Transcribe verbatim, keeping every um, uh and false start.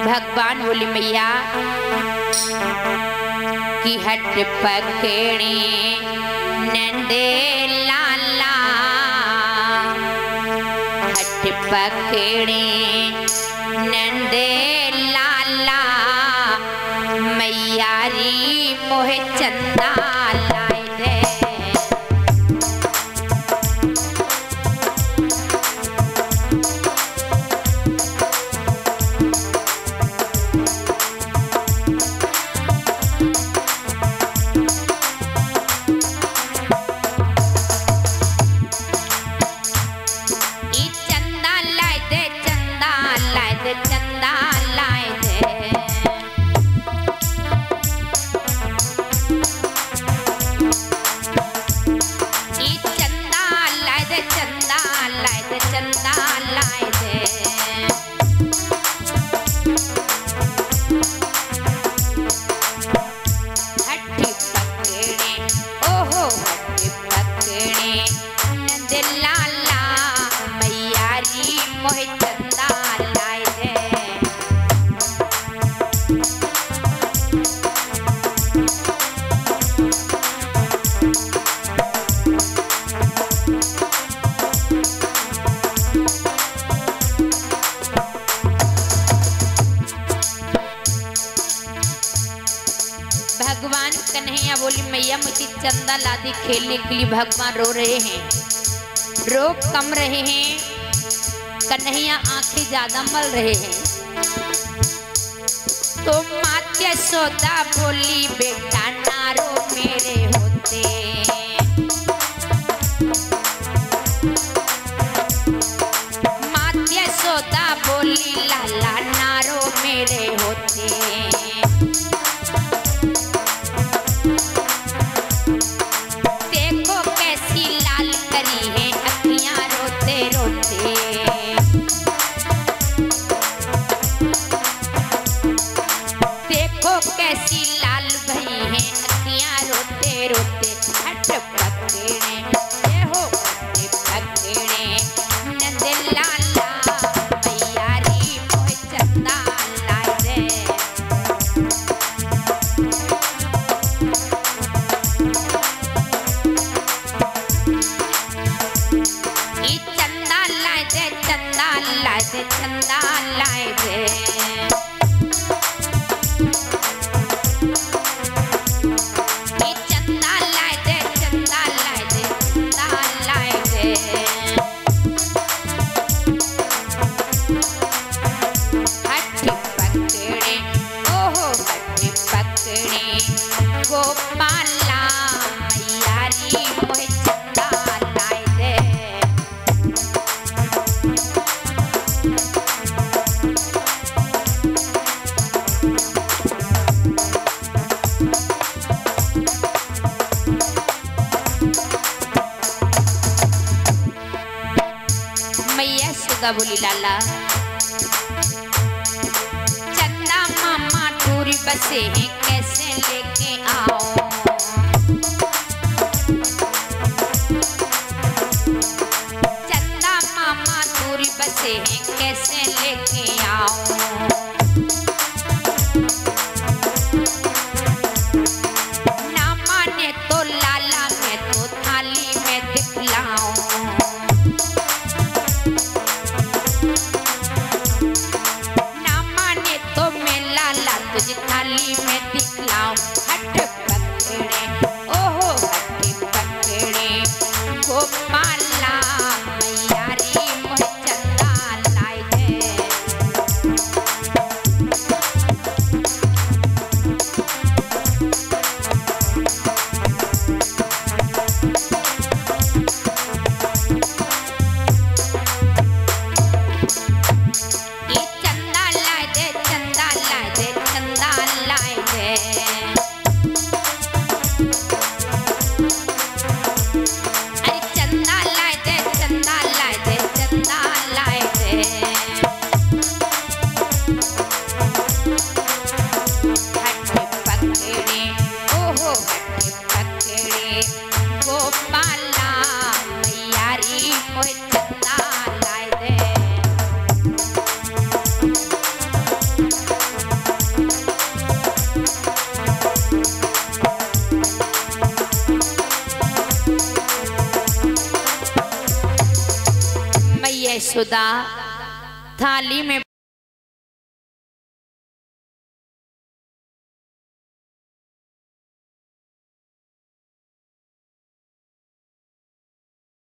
भगवान बोली मैया कि हट पकड़े नंदे लाला, हट पकड़े नंदे लाला, मैया री मोहे चंदा लाए दे। भगवान कन्हैया बोली मैया मुझे चंदा ला दी खेलने के लिए। भगवान रो रहे हैं, रो कम रहे हैं, कन्हैया आंखें ज्यादा मल रहे हैं। तो मात्या सोदा बोली बेटा नारो मेरे होते, मात्या सोदा बोली लाला नारो मेरे होते। कैसी लाल भई है अखियां रोते रोते। हट पकड़े ये हो हट पकड़े नंद लाला, मैया री मोहे चंदा लाए दे। ई चंदा लाए दे, चंदा लाए दे, चंदा लाए दे। गोपाला मैया री मोहे चंदा लाए दे। मैया सुगा बोली लाला चंदा मामा टूरी बसे हैं कैसे लेके आओ। चंदा मामा दूरी बसे हैं कैसे लेके आओ। ना माने तो लाला मैं तो थाली में दिखलाऊं। ना माने तो मैं लाला तुझे थाली में दिखलाऊं। हट पकड़े ओहो हट पकड़े गोपाला मैया री मोहे चंदा लाए दे। ये चंदा लाए दे, चंदा लाए दे, चंदा लाए दे। अरे चंदा लाए दे, चंदा लाए दे, चंदा लाए दे। हट पकड़े ओहो हट पकड़े गोपाला मैया री मोहे चंदा लाए दे। यशोदा थाली में